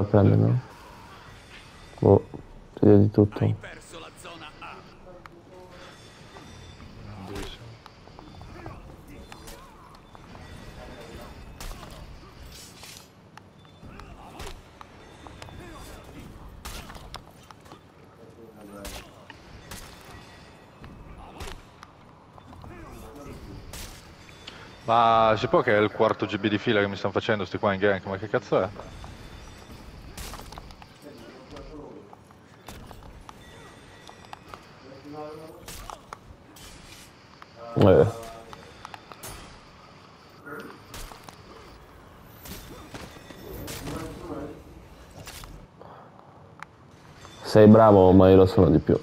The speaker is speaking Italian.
a prendere, no? Boh, ti di tutto. Dove siamo? Ma si può che è il quarto GB di fila che mi stanno facendo sti qua in gank, ma che cazzo è? Eh. Sei bravo, ma io lo sono di più.